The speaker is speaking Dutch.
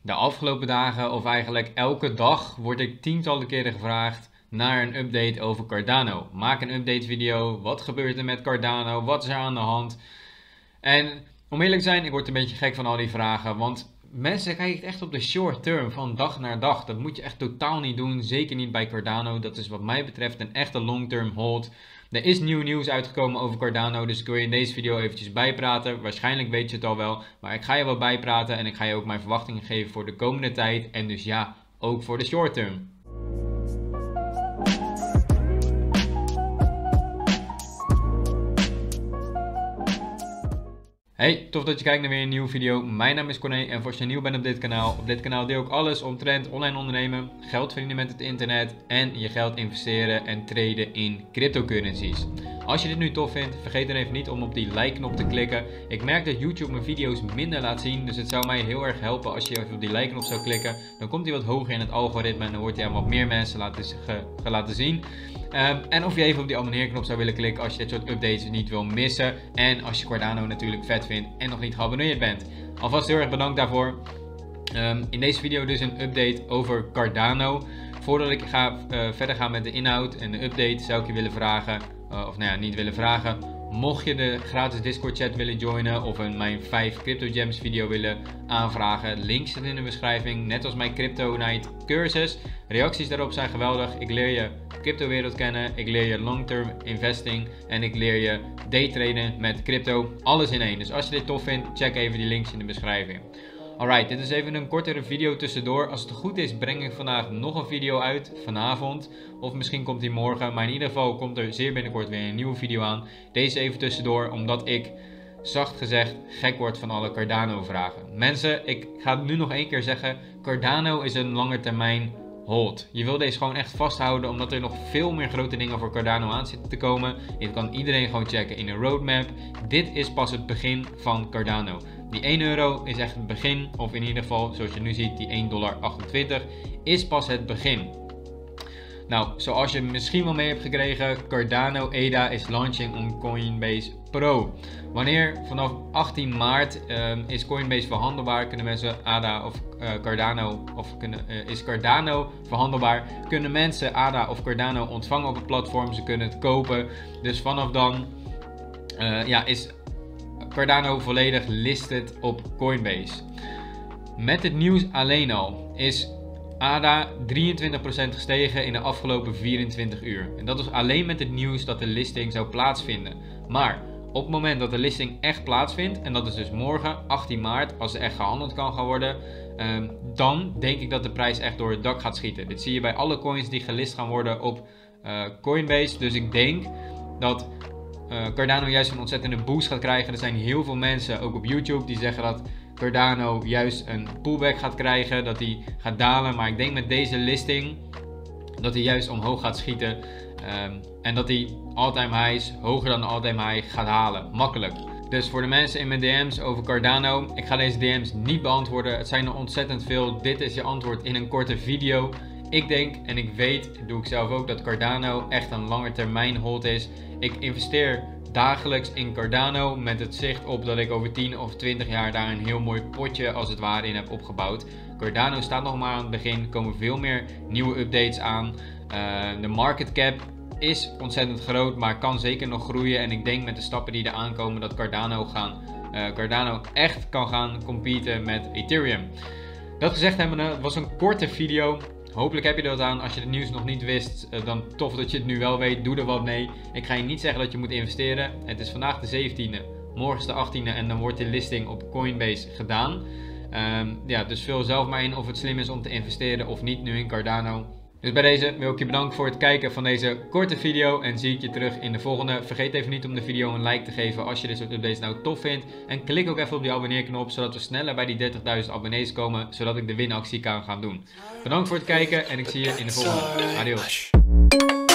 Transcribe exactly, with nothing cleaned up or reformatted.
De afgelopen dagen, of eigenlijk elke dag, word ik tientallen keren gevraagd naar een update over Cardano. Maak een update video, wat gebeurt er met Cardano, wat is er aan de hand? En om eerlijk te zijn, ik word een beetje gek van al die vragen, want mensen kijken echt op de short term, van dag naar dag. Dat moet je echt totaal niet doen, zeker niet bij Cardano. Dat is wat mij betreft een echte long term hold. Er is nieuw nieuws uitgekomen over Cardano, dus ik wil je in deze video eventjes bijpraten. Waarschijnlijk weet je het al wel, maar ik ga je wel bijpraten en ik ga je ook mijn verwachtingen geven voor de komende tijd. En dus ja, ook voor de short term. Hey, tof dat je kijkt naar weer een nieuwe video. Mijn naam is Corné en als je nieuw bent op dit kanaal, op dit kanaal deel ik alles omtrent online ondernemen, geld verdienen met het internet en je geld investeren en traden in cryptocurrencies. Als je dit nu tof vindt, vergeet dan even niet om op die like knop te klikken. Ik merk dat YouTube mijn video's minder laat zien, dus het zou mij heel erg helpen als je even op die like knop zou klikken. Dan komt hij wat hoger in het algoritme en dan wordt hij aan wat meer mensen laten, ge, ge laten zien. Um, en of je even op die abonneerknop zou willen klikken als je dit soort updates niet wil missen. En als je Cardano natuurlijk vet vindt en nog niet geabonneerd bent. Alvast heel erg bedankt daarvoor. Um, in deze video dus een update over Cardano. Voordat ik ga, uh, verder ga met de inhoud en de update zou ik je willen vragen, uh, of nou ja, niet willen vragen. Mocht je de gratis Discord chat willen joinen of een mijn vijf Crypto Gems video willen aanvragen, link zit in de beschrijving, net als mijn Crypto Night cursus. Reacties daarop zijn geweldig. Ik leer je crypto wereld kennen, ik leer je long term investing en ik leer je daytraden met crypto. Alles in één. Dus als je dit tof vindt, check even die links in de beschrijving. Alright, dit is even een kortere video tussendoor. Als het goed is, breng ik vandaag nog een video uit, vanavond. Of misschien komt die morgen, maar in ieder geval komt er zeer binnenkort weer een nieuwe video aan. Deze even tussendoor, omdat ik, zacht gezegd, gek word van alle Cardano vragen. Mensen, ik ga het nu nog één keer zeggen, Cardano is een lange termijn hold. Je wil deze gewoon echt vasthouden, omdat er nog veel meer grote dingen voor Cardano aan zitten te komen. Dit kan iedereen gewoon checken in een roadmap. Dit is pas het begin van Cardano. Die één euro is echt het begin, of in ieder geval, zoals je nu ziet, die één komma achtentwintig dollar is pas het begin. Nou, zoals je misschien wel mee hebt gekregen, Cardano A D A is launching on Coinbase Pro. Wanneer? Vanaf achttien maart um, is Coinbase verhandelbaar, kunnen mensen A D A of uh, Cardano, of kunnen, uh, is Cardano verhandelbaar, kunnen mensen A D A of Cardano ontvangen op het platform, ze kunnen het kopen. Dus vanaf dan uh, ja, is Cardano volledig listed op Coinbase. Met het nieuws alleen al is A D A drieëntwintig procent gestegen in de afgelopen vierentwintig uur. En dat is alleen met het nieuws dat de listing zou plaatsvinden. Maar op het moment dat de listing echt plaatsvindt, en dat is dus morgen, achttien maart, als er echt gehandeld kan gaan worden, um, dan denk ik dat de prijs echt door het dak gaat schieten. Dit zie je bij alle coins die gelist gaan worden op uh, Coinbase. Dus ik denk dat uh, Cardano juist een ontzettende boost gaat krijgen. Er zijn heel veel mensen, ook op YouTube, die zeggen dat Cardano juist een pullback gaat krijgen, dat hij gaat dalen. Maar ik denk met deze listing dat hij juist omhoog gaat schieten. Um, en dat hij all-time highs hoger dan de all-time high gaat halen. Makkelijk. Dus voor de mensen in mijn D M's over Cardano, ik ga deze D M's niet beantwoorden. Het zijn er ontzettend veel. Dit is je antwoord in een korte video. Ik denk en ik weet, doe ik zelf ook, dat Cardano echt een lange termijn hold is. Ik investeer dagelijks in Cardano met het zicht op dat ik over tien of twintig jaar daar een heel mooi potje als het ware in heb opgebouwd. Cardano staat nog maar aan het begin, er komen veel meer nieuwe updates aan. Uh, de market cap is ontzettend groot, maar kan zeker nog groeien. En ik denk met de stappen die er aankomen dat Cardano, gaan, uh, Cardano echt kan gaan competen met Ethereum. Dat gezegd hebbende, het was een korte video. Hopelijk heb je er wat aan. Als je het nieuws nog niet wist, dan tof dat je het nu wel weet. Doe er wat mee. Ik ga je niet zeggen dat je moet investeren. Het is vandaag de zeventiende, morgen is de achttiende en dan wordt de listing op Coinbase gedaan. Um, ja, dus vul zelf maar in of het slim is om te investeren of niet nu in Cardano. Dus bij deze wil ik je bedanken voor het kijken van deze korte video en zie ik je terug in de volgende. Vergeet even niet om de video een like te geven als je dit soort updates nou tof vindt. En klik ook even op die abonneerknop zodat we sneller bij die dertigduizend abonnees komen, zodat ik de winactie kan gaan doen. Bedankt voor het kijken en ik zie je in de volgende. Adios.